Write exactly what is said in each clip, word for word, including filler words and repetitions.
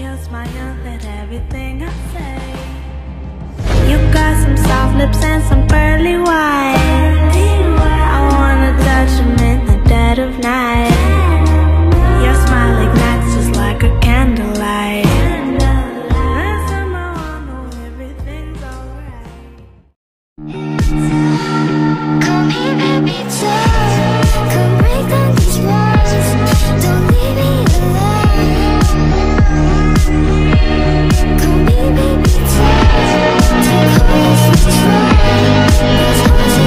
your smile and everything I say. You got some soft lips and some pearly white. I wanna touch them in the dead of night. Your smile ignites just like a candlelight. And somehow I know everything's alright. Come here, baby, touch. Come break down these walls. Don't leave me alone. Come here, baby, touch. Take hold of the try. There's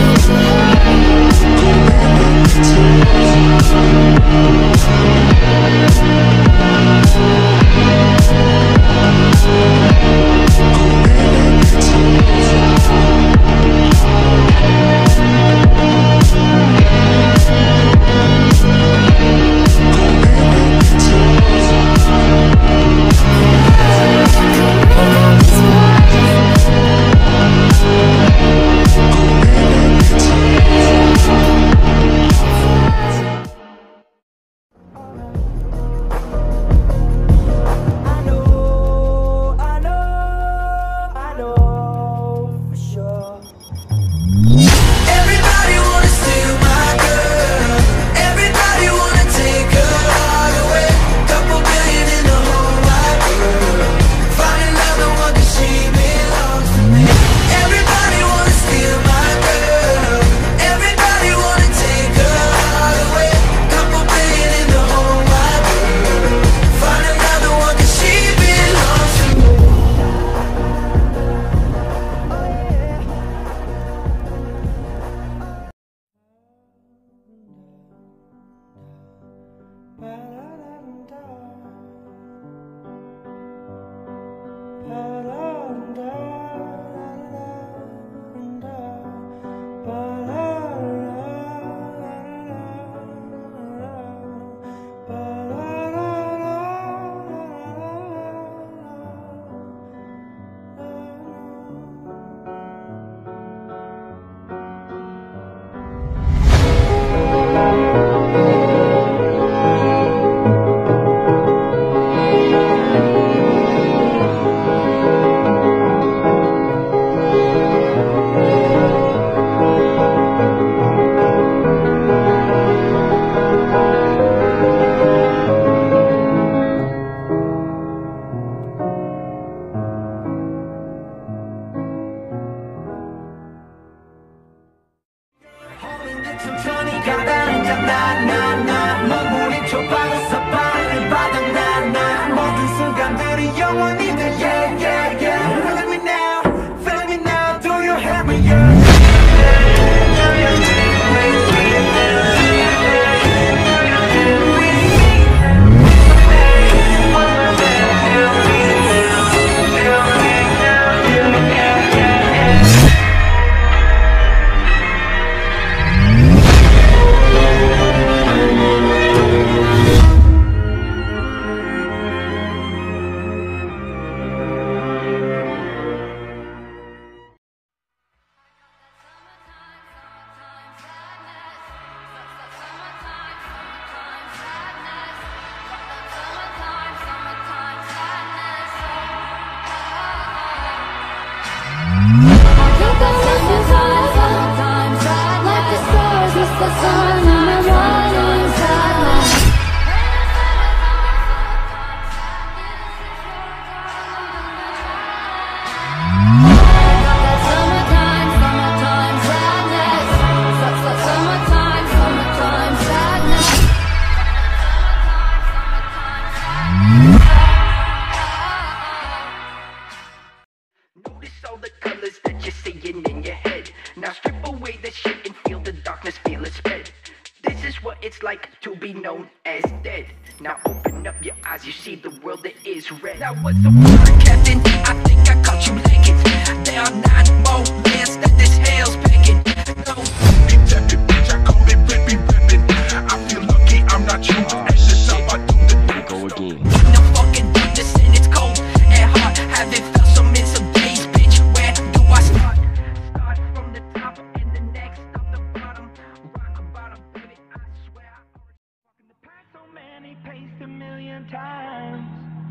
like to be known as dead. Now open up your eyes, you see the world that is red. Now what's the word, Captain? I think I caught you leggings. There are nine more lands that this hell's picking. No, Detective, bitch, I call it baby ribbon. I feel lucky I'm not you. At the top, I do the Go again. No fucking darkness and it's cold and hard. Haven't felt some in some days, bitch. Where do I start? Start from the top and the next stop the bottom. Rock bottom, baby, I swear. Walking the path so many paced a million times.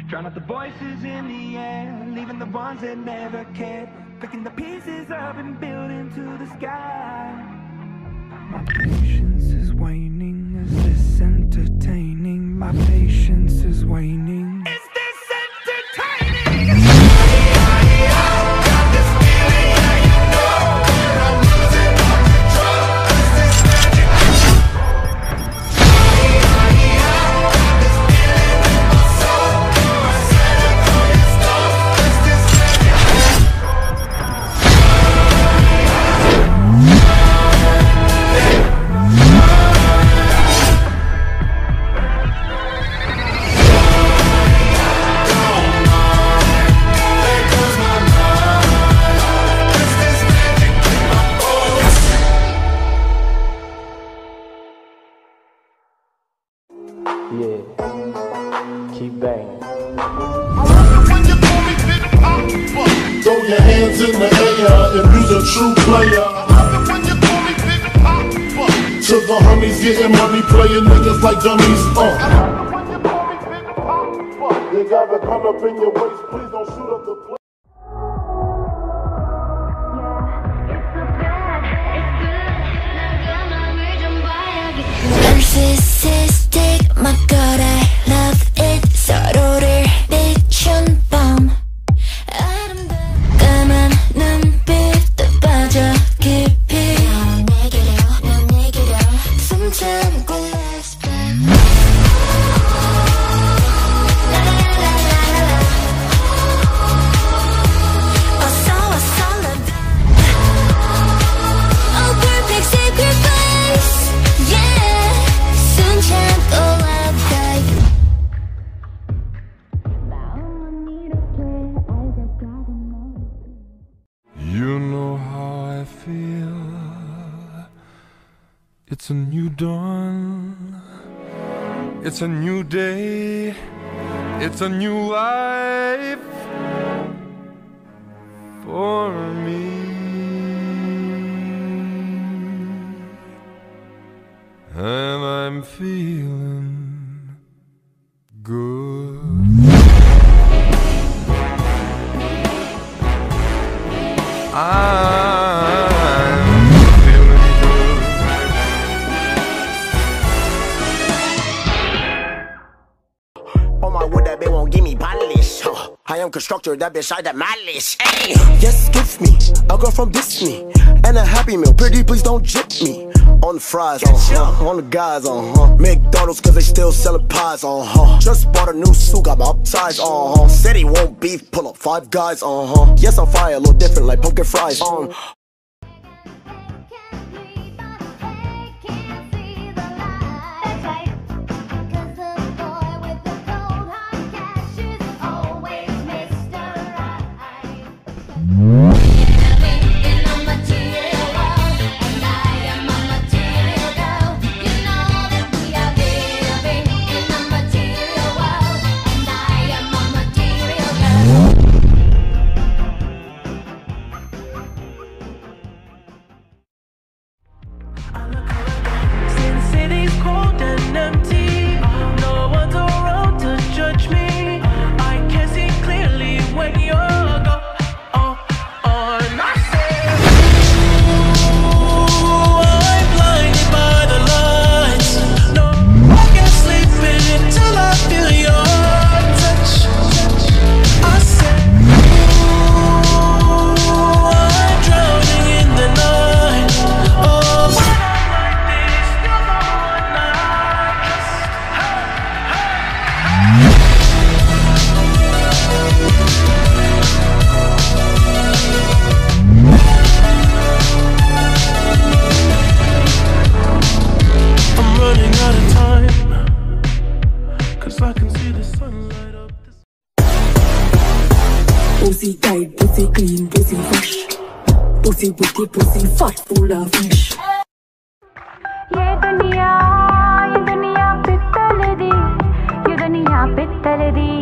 Drown out the voices in the air, leaving the ones that never cared. Picking the pieces up and building to the sky. My patience is waning, is this entertaining? My patience is waning. Is this entertaining? Got this feeling, yeah, you know that I'm losing all control. Is this magic? Got this feeling in my soul. My serotonin stone. Is this magic? Yeah, keep banging. Throw your hands in the air if you's a true player. To the homies getting money, playing niggas like dummies. Uh. You gotta come up in your waist, please don't shoot up the place. Narcissistic, my god, I love it. 서로를 비춘 밤 까만 눈빛도 빠져 깊이 내게로 난 내게로 숨 참고 let's back. 라라라라라라 어서 어서 love that. Oh perfect sacrifice, yeah. 숨 참고 love that. 마음은 이렇게 알다가도 You know how I feel. It's a new dawn. It's a new day. It's a new life for me. And I'm feeling good. I'm feeling good. On my wood, that bitch won't give me polish. Huh. I am constructor, that bitch I demolish. Hey. Yes, give me a girl from Disney and a Happy Meal. Pretty, please don't jip me. On the fries, uh huh. On the guys, uh huh. McDonald's, cause they still selling pies, uh huh. Just bought a new suit, got my upsize, uh huh. Said he won't beef, pull up five guys, uh huh. Yes, I'm fire, a little different like pumpkin fries, um. Pussy tight, pussy clean, pussy fresh. Pussy pretty, pussy fat, full of fish. ये दुनिया ये दुनिया पित्तल दी ये दुनिया पित्तल दी